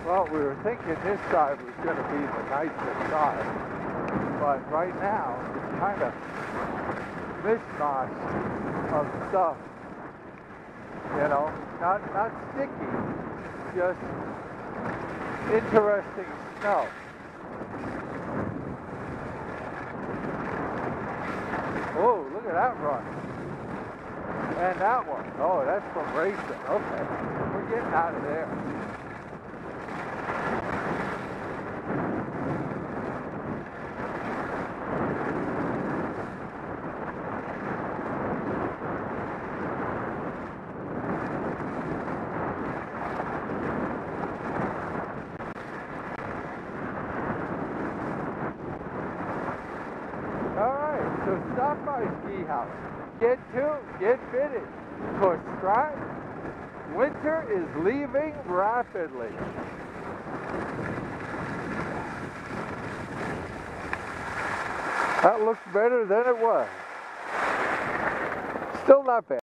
Well, we were thinking this side was going to be the nicer side, but right now it's kind of mishmash of stuff. You know, not sticky, just interesting snow. Oh, look at that run. And that one. Oh, that's from racing. Okay, we're getting out of there. So stop by Ski House. Get tuned, get fitted. For Stratton, winter is leaving rapidly. That looks better than it was. Still not bad.